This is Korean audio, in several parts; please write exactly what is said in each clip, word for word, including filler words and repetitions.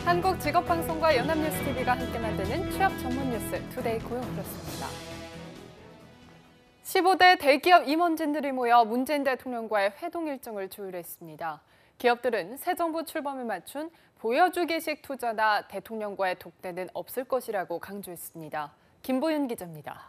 한국직업방송과 연합뉴스티비가 함께 만드는 취업 전문 뉴스 투데이 고용 플러스입니다. 십오 대 대기업 임원진들이 모여 문재인 대통령과의 회동 일정을 조율했습니다. 기업들은 새 정부 출범에 맞춘 보여주기식 투자나 대통령과의 독대는 없을 것이라고 강조했습니다. 김보윤 기자입니다.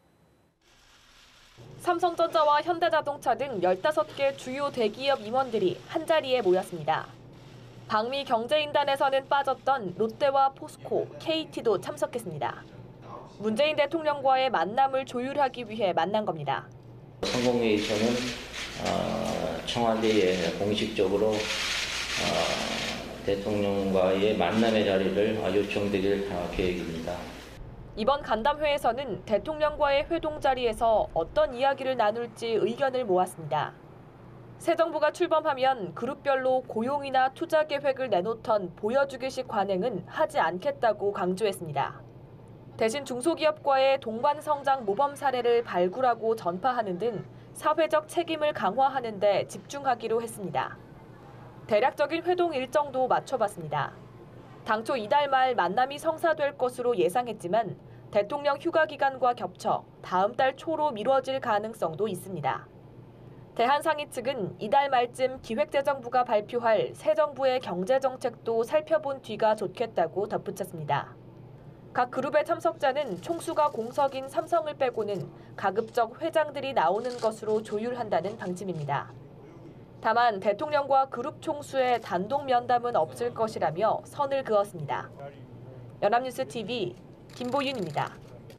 삼성전자와 현대자동차 등 열다섯 개 주요 대기업 임원들이 한자리에 모였습니다. 방미 경제인단에서는 빠졌던 롯데와 포스코, 케이티도 참석했습니다. 문재인 대통령과의 만남을 조율하기 위해 만난 겁니다. 상공회의소는 청와대에 공식적으로 대통령과의 만남의 자리를 요청드릴 계획입니다. 이번 간담회에서는 대통령과의 회동 자리에서 어떤 이야기를 나눌지 의견을 모았습니다. 새 정부가 출범하면 그룹별로 고용이나 투자 계획을 내놓던 보여주기식 관행은 하지 않겠다고 강조했습니다. 대신 중소기업과의 동반 성장 모범 사례를 발굴하고 전파하는 등 사회적 책임을 강화하는 데 집중하기로 했습니다. 대략적인 회동 일정도 맞춰봤습니다. 당초 이달 말 만남이 성사될 것으로 예상했지만 대통령 휴가 기간과 겹쳐 다음 달 초로 미뤄질 가능성도 있습니다. 대한상의 측은 이달 말쯤 기획재정부가 발표할 새 정부의 경제정책도 살펴본 뒤가 좋겠다고 덧붙였습니다. 각 그룹의 참석자는 총수가 공석인 삼성을 빼고는 가급적 회장들이 나오는 것으로 조율한다는 방침입니다. 다만 대통령과 그룹 총수의 단독 면담은 없을 것이라며 선을 그었습니다. 연합뉴스티비 김보윤입니다.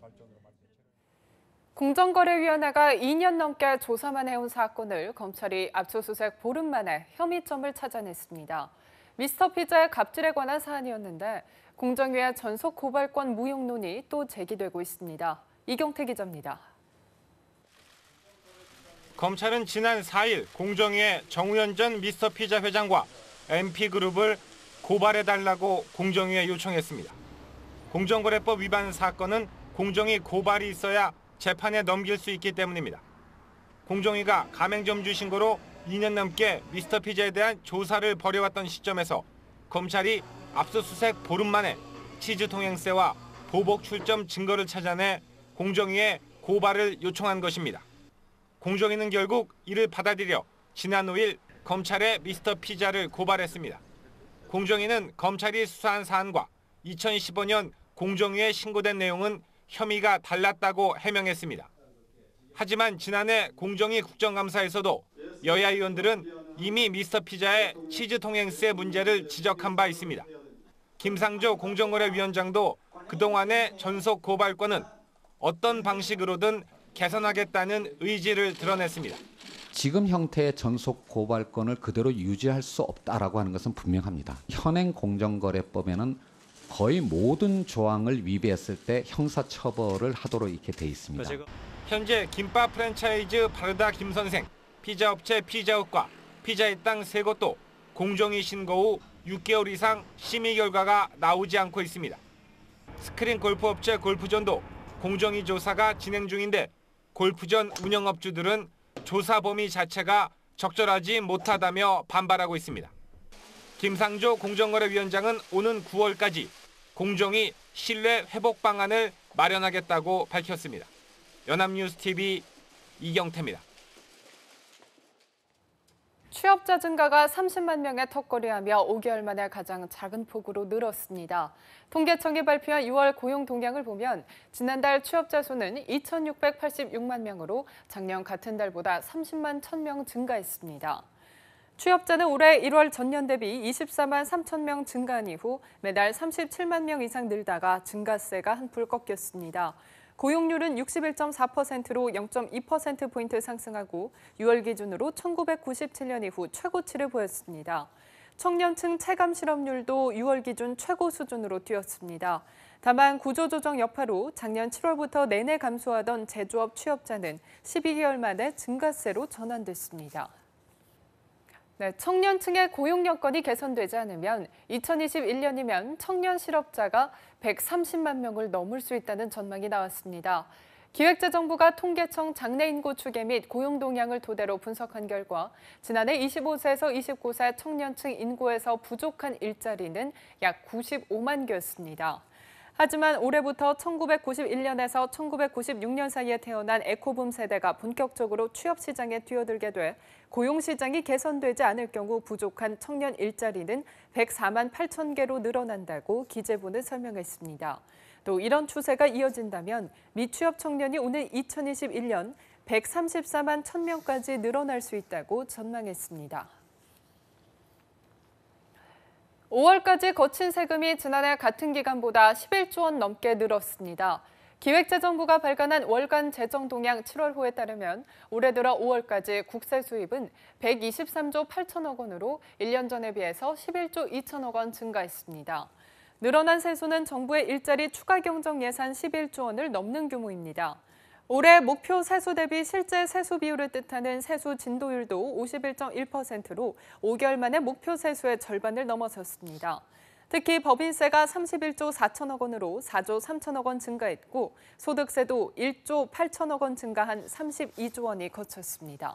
공정거래위원회가 이 년 넘게 조사만 해온 사건을 검찰이 압수수색 보름 만에 혐의점을 찾아냈습니다. 미스터피자의 갑질에 관한 사안이었는데 공정위의 전속 고발권 무용론이 또 제기되고 있습니다. 이경태 기자입니다. 검찰은 지난 사 일 공정위에 정우현 전 미스터피자 회장과 엠피그룹을 고발해달라고 공정위에 요청했습니다. 공정거래법 위반 사건은 공정위 고발이 있어야 재판에 넘길 수 있기 때문입니다. 공정위가 가맹점주 신고로 이 년 넘게 미스터피자에 대한 조사를 벌여왔던 시점에서 검찰이 압수수색 보름 만에 치즈통행세와 보복 출점 증거를 찾아내 공정위에 고발을 요청한 것입니다. 공정위는 결국 이를 받아들여 지난 오 일 검찰에 미스터피자를 고발했습니다. 공정위는 검찰이 수사한 사안과 이천십오 년 공정위에 신고된 내용은 혐의가 달랐다고 해명했습니다. 하지만 지난해 공정위 국정감사에서도 여야 의원들은 이미 미스터피자의 치즈통행세 문제를 지적한 바 있습니다. 김상조 공정거래위원장도 그동안의 전속 고발권은 어떤 방식으로든 개선하겠다는 의지를 드러냈습니다. 지금 형태의 전속 고발권을 그대로 유지할 수 없다라고 하는 것은 분명합니다. 현행 공정거래법에는 거의 모든 조항을 위배했을 때 형사처벌을 하도록 이렇게 돼 있습니다. 현재 김밥 프랜차이즈 바르다 김선생, 피자업체 피자헛과 피자의 땅 세 곳도 공정위 신고 후 육 개월 이상 심의 결과가 나오지 않고 있습니다. 스크린 골프업체 골프존도 공정위 조사가 진행 중인데 골프존 운영업주들은 조사 범위 자체가 적절하지 못하다며 반발하고 있습니다. 김상조 공정거래위원장은 오는 구월까지 공정위 신뢰 회복 방안을 마련하겠다고 밝혔습니다. 연합뉴스티비 이경태입니다. 취업자 증가가 삼십만 명에 턱걸이하며 오 개월 만에 가장 작은 폭으로 늘었습니다. 통계청이 발표한 유월 고용 동향을 보면 지난달 취업자 수는 이천육백팔십육만 명으로 작년 같은 달보다 삼십만 천 명 증가했습니다. 취업자는 올해 일월 전년 대비 이십사만 삼천 명 증가한 이후 매달 삼십칠만 명 이상 늘다가 증가세가 한풀 꺾였습니다. 고용률은 육십일 점 사 퍼센트로 영 점 이 퍼센트포인트 상승하고 유월 기준으로 천구백구십칠 년 이후 최고치를 보였습니다. 청년층 체감 실업률도 유월 기준 최고 수준으로 뛰었습니다. 다만 구조조정 여파로 작년 칠월부터 내내 감소하던 제조업 취업자는 십이 개월 만에 증가세로 전환됐습니다. 네, 청년층의 고용 여건이 개선되지 않으면 이천이십일 년이면 청년 실업자가 백삼십만 명을 넘을 수 있다는 전망이 나왔습니다. 기획재정부가 통계청 장래 인구 추계 및 고용 동향을 토대로 분석한 결과 지난해 이십오 세에서 이십구 세 청년층 인구에서 부족한 일자리는 약 구십오만 개였습니다. 하지만 올해부터 천구백구십일 년에서 천구백구십육 년 사이에 태어난 에코붐 세대가 본격적으로 취업 시장에 뛰어들게 돼 고용 시장이 개선되지 않을 경우 부족한 청년 일자리는 백사만 팔천 개로 늘어난다고 기재부는 설명했습니다. 또 이런 추세가 이어진다면 미취업 청년이 오는 이천이십일 년 백삼십사만 천 명까지 늘어날 수 있다고 전망했습니다. 오월까지 거친 세금이 지난해 같은 기간보다 십일조 원 넘게 늘었습니다. 기획재정부가 발간한 월간 재정 동향 칠월호에 따르면 올해 들어 오월까지 국세 수입은 백이십삼조 팔천억 원으로 일 년 전에 비해서 십일조 이천억 원 증가했습니다. 늘어난 세수는 정부의 일자리 추가 경정 예산 십일조 원을 넘는 규모입니다. 올해 목표 세수 대비 실제 세수 비율을 뜻하는 세수 진도율도 오십일 점 일 퍼센트로 오 개월 만에 목표 세수의 절반을 넘어섰습니다. 특히 법인세가 삼십일조 사천억 원으로 사조 삼천억 원 증가했고 소득세도 일조 팔천억 원 증가한 삼십이조 원이 거쳤습니다.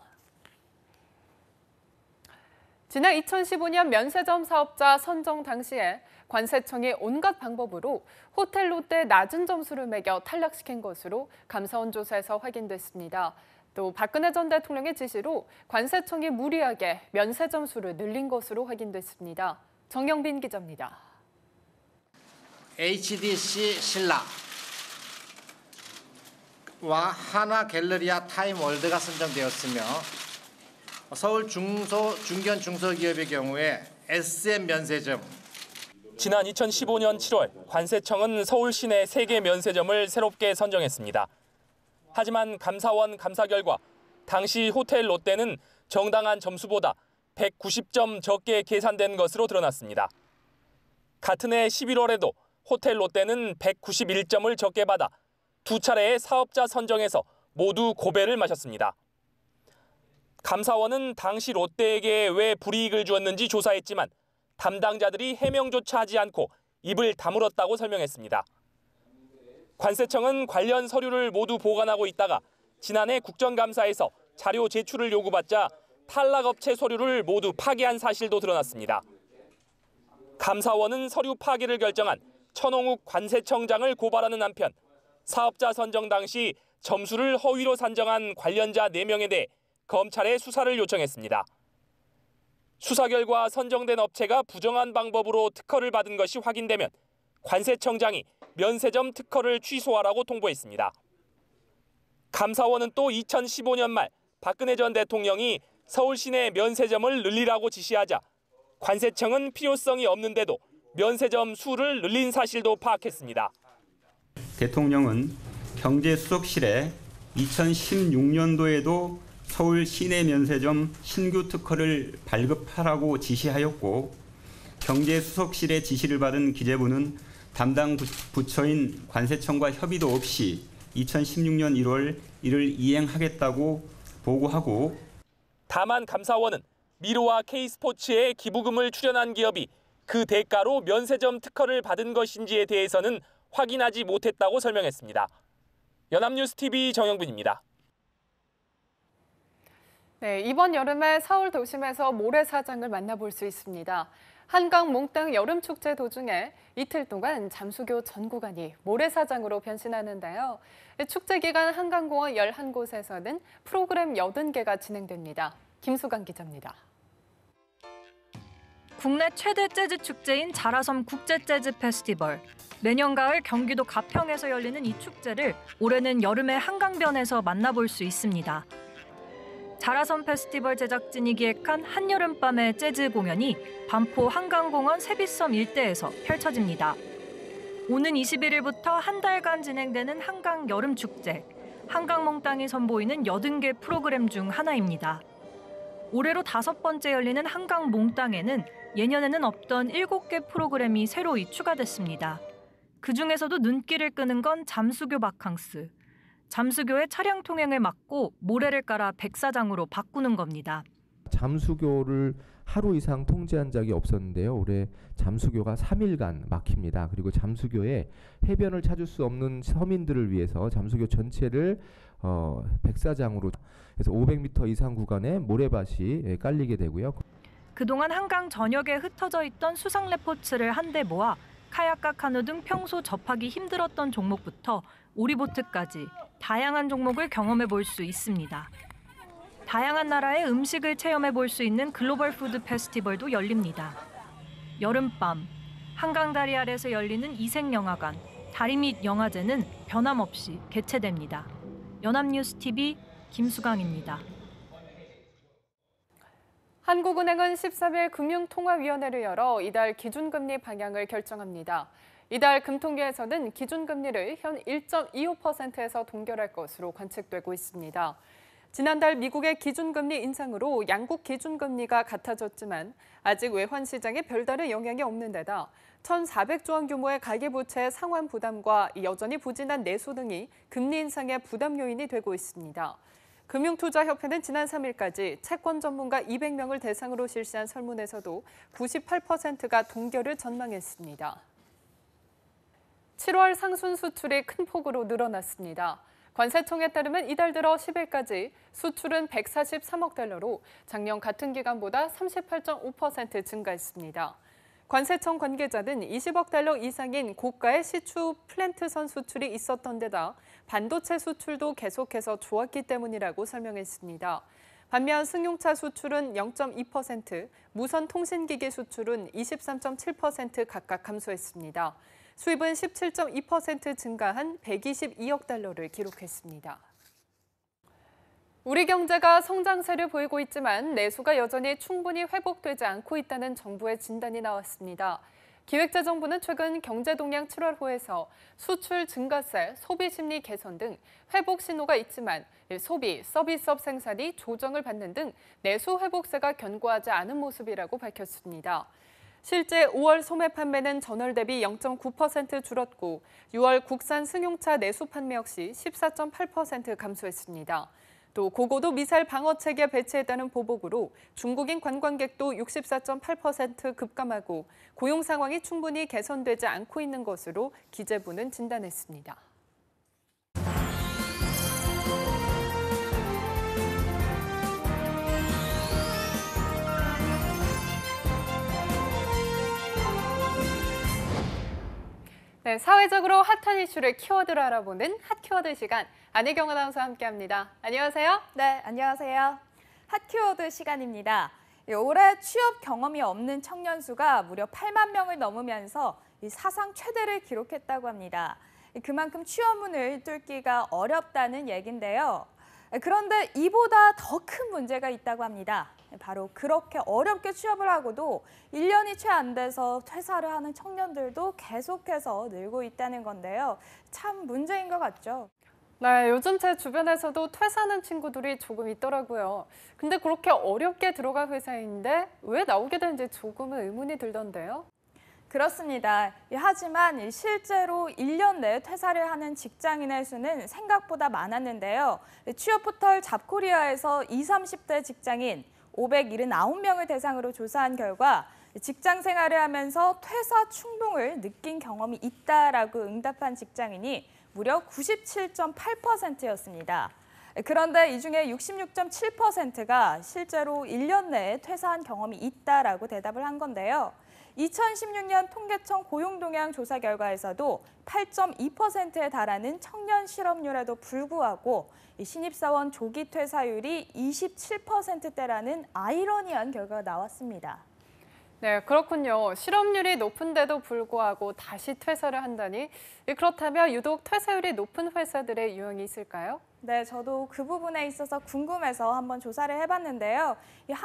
지난 이천십오 년 면세점 사업자 선정 당시에 관세청이 온갖 방법으로 호텔 롯데 낮은 점수를 매겨 탈락시킨 것으로 감사원 조사에서 확인됐습니다. 또 박근혜 전 대통령의 지시로 관세청이 무리하게 면세 점수를 늘린 것으로 확인됐습니다. 정영빈 기자입니다. 에이치디씨 신라와 하나 갤러리아 타임월드가 선정되었으며 서울 중소, 중견 중소기업의 경우에 에스엠 면세점. 지난 이천십오 년 칠월 관세청은 서울 시내 세 개 면세점을 새롭게 선정했습니다. 하지만 감사원 감사 결과 당시 호텔 롯데는 정당한 점수보다 백구십 점 적게 계산된 것으로 드러났습니다. 같은 해 십일월에도 호텔 롯데는 백구십일 점을 적게 받아 두 차례의 사업자 선정에서 모두 고배를 마셨습니다. 감사원은 당시 롯데에게 왜 불이익을 주었는지 조사했지만 담당자들이 해명조차 하지 않고 입을 다물었다고 설명했습니다. 관세청은 관련 서류를 모두 보관하고 있다가 지난해 국정감사에서 자료 제출을 요구받자 탈락업체 서류를 모두 파기한 사실도 드러났습니다. 감사원은 서류 파기를 결정한 천홍욱 관세청장을 고발하는 한편 사업자 선정 당시 점수를 허위로 산정한 관련자 네 명에 대해 검찰에 수사를 요청했습니다. 수사 결과 선정된 업체가 부정한 방법으로 특허를 받은 것이 확인되면 관세청장이 면세점 특허를 취소하라고 통보했습니다. 감사원은 또 이천십오 년 말 박근혜 전 대통령이 서울 시내 면세점을 늘리라고 지시하자 관세청은 필요성이 없는데도 면세점 수를 늘린 사실도 파악했습니다. 대통령은 경제수석실에 이천십육 년도에도 서울 시내 면세점 신규 특허를 발급하라고 지시하였고 경제수석실의 지시를 받은 기재부는 담당 부처인 관세청과 협의도 없이 이천십육 년 일월 이를 이행하겠다고 보고하고 다만 감사원은 미로와 K스포츠에 기부금을 출연한 기업이 그 대가로 면세점 특허를 받은 것인지에 대해서는 확인하지 못했다고 설명했습니다. 연합뉴스티비 정영빈입니다. 네, 이번 여름에 서울 도심에서 모래사장을 만나볼 수 있습니다. 한강 몽땅 여름축제 도중에 이틀 동안 잠수교 전 구간이 모래사장으로 변신하는데요. 축제 기간 한강공원 열한 곳에서는 프로그램 여든 개가 진행됩니다. 김수강 기자입니다. 국내 최대 재즈 축제인 자라섬 국제 재즈 페스티벌. 매년 가을 경기도 가평에서 열리는 이 축제를 올해는 여름에 한강변에서 만나볼 수 있습니다. 자라섬 페스티벌 제작진이 기획한 한여름밤의 재즈 공연이 반포 한강공원 세빛섬 일대에서 펼쳐집니다. 오는 이십일 일부터 한 달간 진행되는 한강 여름축제. 한강 몽땅이 선보이는 여든 개 프로그램 중 하나입니다. 올해로 다섯 번째 열리는 한강 몽땅에는 예년에는 없던 일곱 개 프로그램이 새로 추가됐습니다. 그중에서도 눈길을 끄는 건 잠수교 바캉스. 잠수교의 차량 통행을 막고 모래를 깔아 백사장으로 바꾸는 겁니다. 잠수교를 하루 이상 통제한 적이 없었는데요. 올해 잠수교가 삼 일간 막힙니다. 그리고 잠수교에 해변을 찾을 수 없는 서민들을 위해서 잠수교 전체를 어, 백사장으로 그래서 오백 미터 이상 구간에 모래밭이 깔리게 되고요. 그동안 한강 전역에 흩어져 있던 수상 레포츠를 한데 모아 카약과 카누 등 평소 접하기 힘들었던 종목부터 오리보트까지 다양한 종목을 경험해 볼 수 있습니다. 다양한 나라의 음식을 체험해 볼 수 있는 글로벌 푸드 페스티벌도 열립니다. 여름밤, 한강다리 아래서 열리는 이색영화관, 다리 밑 영화제는 변함없이 개최됩니다. 연합뉴스티비 김수강입니다. 한국은행은 십삼 일 금융통화위원회를 열어 이달 기준금리 방향을 결정합니다. 이달 금통위에서는 기준금리를 현 일 점 이오 퍼센트에서 동결할 것으로 관측되고 있습니다. 지난달 미국의 기준금리 인상으로 양국 기준금리가 같아졌지만 아직 외환시장에 별다른 영향이 없는 데다 천사백조 원 규모의 가계부채 상환 부담과 여전히 부진한 내수 등이 금리 인상의 부담 요인이 되고 있습니다. 금융투자협회는 지난 삼 일까지 채권 전문가 이백 명을 대상으로 실시한 설문에서도 구십팔 퍼센트가 동결을 전망했습니다. 칠월 상순 수출이 큰 폭으로 늘어났습니다. 관세청에 따르면 이달 들어 십 일까지 수출은 백사십삼억 달러로 작년 같은 기간보다 삼십팔 점 오 퍼센트 증가했습니다. 관세청 관계자는 이십억 달러 이상인 고가의 시추 플랜트선 수출이 있었던 데다 반도체 수출도 계속해서 좋았기 때문이라고 설명했습니다. 반면 승용차 수출은 영 점 이 퍼센트, 무선 통신기기 수출은 이십삼 점 칠 퍼센트 각각 감소했습니다. 수입은 십칠 점 이 퍼센트 증가한 백이십이억 달러를 기록했습니다. 우리 경제가 성장세를 보이고 있지만 내수가 여전히 충분히 회복되지 않고 있다는 정부의 진단이 나왔습니다. 기획재정부는 최근 경제동향 칠월호에서 수출 증가세, 소비심리 개선 등 회복 신호가 있지만 소비, 서비스업 생산이 조정을 받는 등 내수 회복세가 견고하지 않은 모습이라고 밝혔습니다. 실제 오월 소매 판매는 전월 대비 영 점 구 퍼센트 줄었고 유월 국산 승용차 내수 판매 역시 십사 점 팔 퍼센트 감소했습니다. 또 고고도 미사일 방어 체계 배치했다는 보복으로 중국인 관광객도 육십사 점 팔 퍼센트 급감하고 고용 상황이 충분히 개선되지 않고 있는 것으로 기재부는 진단했습니다. 네, 사회적으로 핫한 이슈를 키워드로 알아보는 핫키워드 시간, 안혜경 아나운서와 함께합니다. 안녕하세요. 네, 안녕하세요. 핫키워드 시간입니다. 올해 취업 경험이 없는 청년 수가 무려 팔만 명을 넘으면서 사상 최대를 기록했다고 합니다. 그만큼 취업문을 뚫기가 어렵다는 얘긴데요. 그런데 이보다 더 큰 문제가 있다고 합니다. 바로 그렇게 어렵게 취업을 하고도 일 년이 채 안 돼서 퇴사를 하는 청년들도 계속해서 늘고 있다는 건데요. 참 문제인 것 같죠? 네, 요즘 제 주변에서도 퇴사하는 친구들이 조금 있더라고요. 근데 그렇게 어렵게 들어간 회사인데 왜 나오게 되는지 조금은 의문이 들던데요. 그렇습니다. 하지만 실제로 일 년 내에 퇴사를 하는 직장인의 수는 생각보다 많았는데요. 취업 포털 잡코리아에서 이십, 삼십 대 직장인 오백칠십구 명을 대상으로 조사한 결과 직장 생활을 하면서 퇴사 충동을 느낀 경험이 있다라고 응답한 직장인이 무려 구십칠 점 팔 퍼센트였습니다. 그런데 이 중에 육십육 점 칠 퍼센트가 실제로 일 년 내에 퇴사한 경험이 있다라고 대답을 한 건데요. 이천십육 년 통계청 고용동향 조사 결과에서도 팔 점 이 퍼센트에 달하는 청년 실업률에도 불구하고 신입사원 조기 퇴사율이 이십칠 퍼센트대라는 아이러니한 결과가 나왔습니다. 네, 그렇군요. 실업률이 높은데도 불구하고 다시 퇴사를 한다니 그렇다면 유독 퇴사율이 높은 회사들의 유형이 있을까요? 네, 저도 그 부분에 있어서 궁금해서 한번 조사를 해봤는데요. 이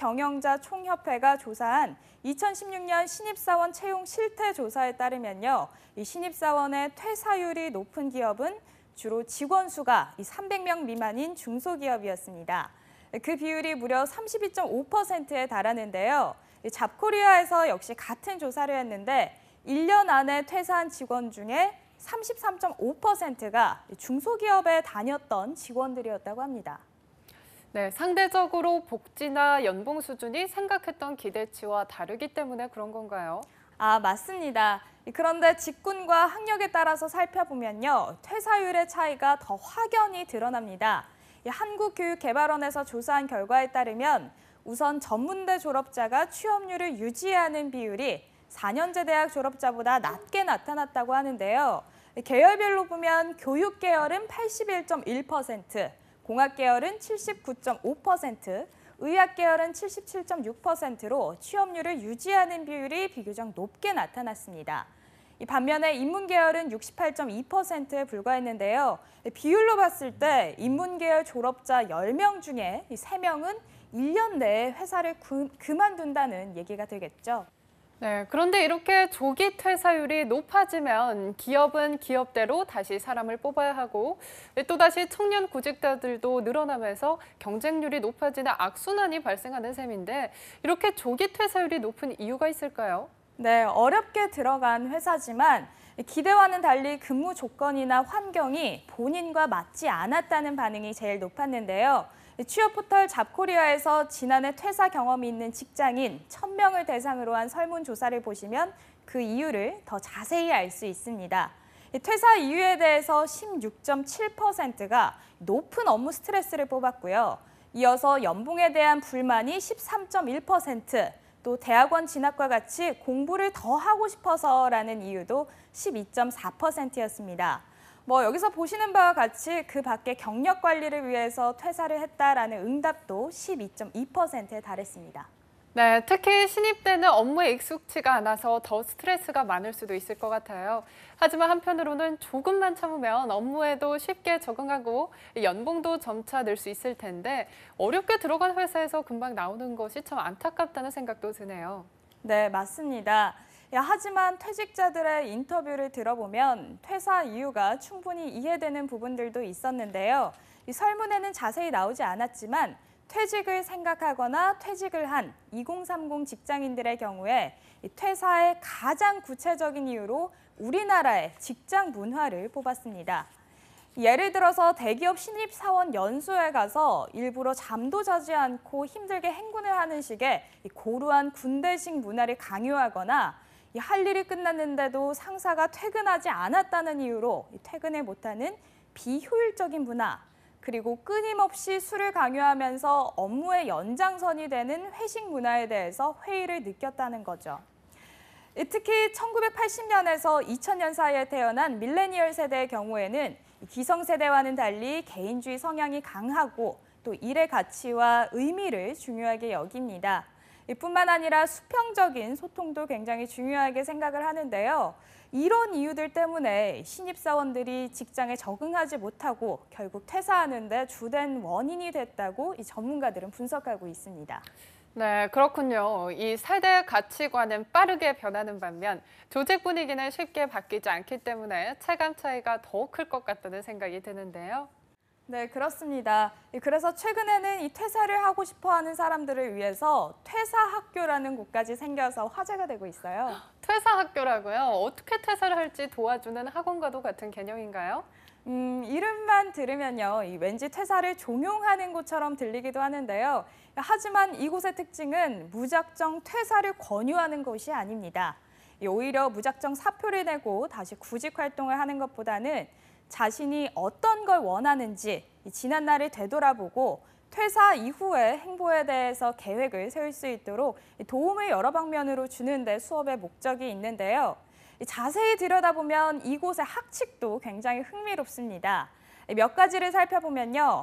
한국경영자총협회가 조사한 이천십육 년 신입사원 채용 실태 조사에 따르면요, 이 신입사원의 퇴사율이 높은 기업은 주로 직원 수가 삼백 명 미만인 중소기업이었습니다. 그 비율이 무려 삼십이 점 오 퍼센트에 달하는데요. 잡코리아에서 역시 같은 조사를 했는데 일 년 안에 퇴사한 직원 중에 삼십삼 점 오 퍼센트가 중소기업에 다녔던 직원들이었다고 합니다. 네, 상대적으로 복지나 연봉 수준이 생각했던 기대치와 다르기 때문에 그런 건가요? 아, 맞습니다. 그런데 직군과 학력에 따라서 살펴보면요, 퇴사율의 차이가 더 확연히 드러납니다. 한국교육개발원에서 조사한 결과에 따르면 우선 전문대 졸업자가 취업률을 유지하는 비율이 사 년제 대학 졸업자보다 낮게 나타났다고 하는데요. 계열별로 보면 교육계열은 팔십일 점 일 퍼센트, 공학계열은 칠십구 점 오 퍼센트, 의학계열은 칠십칠 점 육 퍼센트로 취업률을 유지하는 비율이 비교적 높게 나타났습니다. 반면에 인문계열은 육십팔 점 이 퍼센트에 불과했는데요. 비율로 봤을 때 인문계열 졸업자 열 명 중에 세 명은 일 년 내에 회사를 그, 그만둔다는 얘기가 되겠죠. 네, 그런데 이렇게 조기 퇴사율이 높아지면 기업은 기업대로 다시 사람을 뽑아야 하고 또다시 청년 구직자들도 늘어나면서 경쟁률이 높아지는 악순환이 발생하는 셈인데 이렇게 조기 퇴사율이 높은 이유가 있을까요? 네, 어렵게 들어간 회사지만 기대와는 달리 근무 조건이나 환경이 본인과 맞지 않았다는 반응이 제일 높았는데요. 취업 포털 잡코리아에서 지난해 퇴사 경험이 있는 직장인 천 명을 대상으로 한 설문조사를 보시면 그 이유를 더 자세히 알 수 있습니다. 퇴사 이유에 대해서 십육 점 칠 퍼센트가 높은 업무 스트레스를 뽑았고요. 이어서 연봉에 대한 불만이 십삼 점 일 퍼센트, 또 대학원 진학과 같이 공부를 더 하고 싶어서라는 이유도 십이 점 사 퍼센트였습니다. 뭐 여기서 보시는 바와 같이 그 밖에 경력 관리를 위해서 퇴사를 했다라는 응답도 십이 점 이 퍼센트에 달했습니다. 네, 특히 신입 때는 업무에 익숙치가 않아서 더 스트레스가 많을 수도 있을 것 같아요. 하지만 한편으로는 조금만 참으면 업무에도 쉽게 적응하고 연봉도 점차 늘 수 있을 텐데 어렵게 들어간 회사에서 금방 나오는 것이 참 안타깝다는 생각도 드네요. 네, 맞습니다. 야, 하지만 퇴직자들의 인터뷰를 들어보면 퇴사 이유가 충분히 이해되는 부분들도 있었는데요. 이 설문에는 자세히 나오지 않았지만 퇴직을 생각하거나 퇴직을 한 이공삼공 직장인들의 경우에 이 퇴사의 가장 구체적인 이유로 우리나라의 직장 문화를 뽑았습니다. 예를 들어서 대기업 신입사원 연수에 가서 일부러 잠도 자지 않고 힘들게 행군을 하는 식의 고루한 군대식 문화를 강요하거나 할 일이 끝났는데도 상사가 퇴근하지 않았다는 이유로 퇴근을 못하는 비효율적인 문화, 그리고 끊임없이 술을 강요하면서 업무의 연장선이 되는 회식 문화에 대해서 회의를 느꼈다는 거죠. 특히 천구백팔십 년에서 이천 년 사이에 태어난 밀레니얼 세대의 경우에는 기성세대와는 달리 개인주의 성향이 강하고 또 일의 가치와 의미를 중요하게 여깁니다. 뿐만 아니라 수평적인 소통도 굉장히 중요하게 생각을 하는데요. 이런 이유들 때문에 신입사원들이 직장에 적응하지 못하고 결국 퇴사하는 데 주된 원인이 됐다고 이 전문가들은 분석하고 있습니다. 네, 그렇군요. 이 세대 가치관은 빠르게 변하는 반면 조직 분위기는 쉽게 바뀌지 않기 때문에 체감 차이가 더 클 것 같다는 생각이 드는데요. 네, 그렇습니다. 그래서 최근에는 이 퇴사를 하고 싶어하는 사람들을 위해서 퇴사학교라는 곳까지 생겨서 화제가 되고 있어요. 퇴사학교라고요? 어떻게 퇴사를 할지 도와주는 학원과도 같은 개념인가요? 음, 이름만 들으면요, 이 왠지 퇴사를 종용하는 곳처럼 들리기도 하는데요. 하지만 이곳의 특징은 무작정 퇴사를 권유하는 것이 아닙니다. 오히려 무작정 사표를 내고 다시 구직 활동을 하는 것보다는 자신이 어떤 걸 원하는지 지난 날을 되돌아보고 퇴사 이후의 행보에 대해서 계획을 세울 수 있도록 도움을 여러 방면으로 주는 데 수업의 목적이 있는데요. 자세히 들여다보면 이곳의 학칙도 굉장히 흥미롭습니다. 몇 가지를 살펴보면요.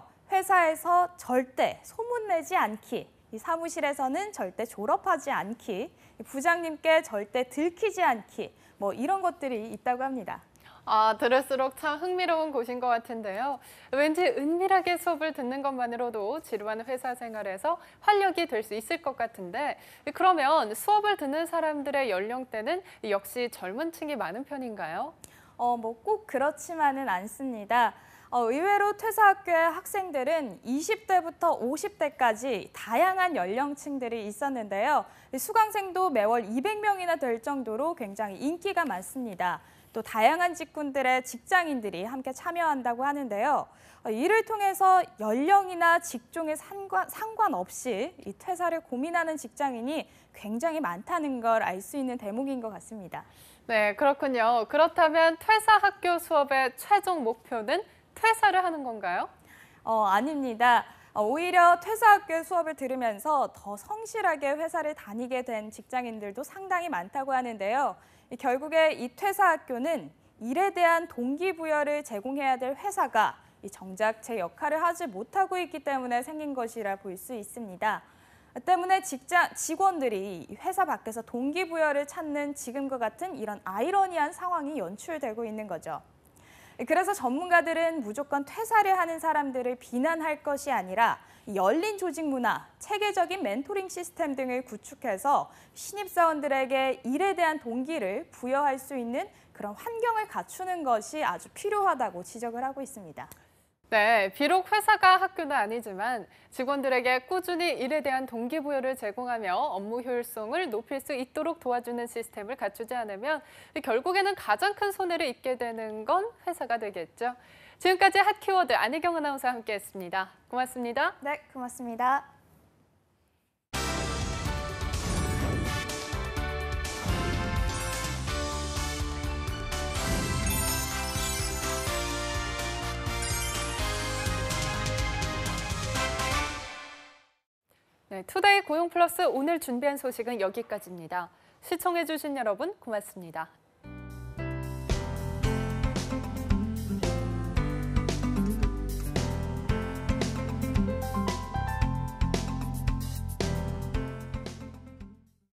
회사에서 절대 소문내지 않기, 사무실에서는 절대 졸업하지 않기, 부장님께 절대 들키지 않기, 뭐 이런 것들이 있다고 합니다. 아, 들을수록 참 흥미로운 곳인 것 같은데요. 왠지 은밀하게 수업을 듣는 것만으로도 지루한 회사 생활에서 활력이 될 수 있을 것 같은데 그러면 수업을 듣는 사람들의 연령대는 역시 젊은 층이 많은 편인가요? 어, 뭐 꼭 그렇지만은 않습니다. 어, 의외로 퇴사학교의 학생들은 이십 대부터 오십 대까지 다양한 연령층들이 있었는데요. 수강생도 매월 이백 명이나 될 정도로 굉장히 인기가 많습니다. 또 다양한 직군들의 직장인들이 함께 참여한다고 하는데요. 이를 통해서 연령이나 직종에 상관, 상관없이 이 퇴사를 고민하는 직장인이 굉장히 많다는 걸 알 수 있는 대목인 것 같습니다. 네, 그렇군요. 그렇다면 퇴사 학교 수업의 최종 목표는 퇴사를 하는 건가요? 어, 아닙니다. 오히려 퇴사학교 수업을 들으면서 더 성실하게 회사를 다니게 된 직장인들도 상당히 많다고 하는데요. 결국에 이 퇴사학교는 일에 대한 동기부여를 제공해야 될 회사가 정작 제 역할을 하지 못하고 있기 때문에 생긴 것이라 볼 수 있습니다. 때문에 직장, 직원들이 회사 밖에서 동기부여를 찾는 지금과 같은 이런 아이러니한 상황이 연출되고 있는 거죠. 그래서 전문가들은 무조건 퇴사를 하는 사람들을 비난할 것이 아니라 열린 조직 문화, 체계적인 멘토링 시스템 등을 구축해서 신입사원들에게 일에 대한 동기를 부여할 수 있는 그런 환경을 갖추는 것이 아주 필요하다고 지적을 하고 있습니다. 네, 비록 회사가 학교는 아니지만 직원들에게 꾸준히 일에 대한 동기부여를 제공하며 업무 효율성을 높일 수 있도록 도와주는 시스템을 갖추지 않으면 결국에는 가장 큰 손해를 입게 되는 건 회사가 되겠죠. 지금까지 핫 키워드 안희경 아나운서와 함께했습니다. 고맙습니다. 네, 고맙습니다. 네, 투데이 고용 플러스 오늘 준비한 소식은 여기까지입니다. 시청해주신 여러분 고맙습니다.